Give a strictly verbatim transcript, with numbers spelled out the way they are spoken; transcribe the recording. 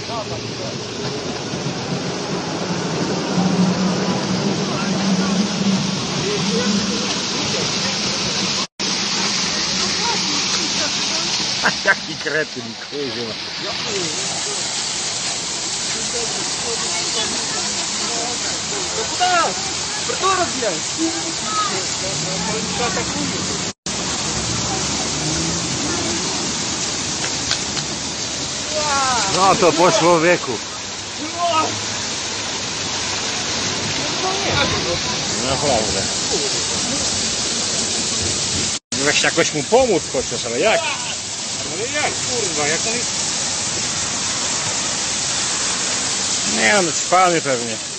Jaki kretyn, kurwa. Куда? Придурок, блядь! No to po człowieku. Naprawdę. Weź jakoś mu pomóc chociaż, ale jak? Ale jak, kurwa, jak on jest... Nie, on jest spany pewnie.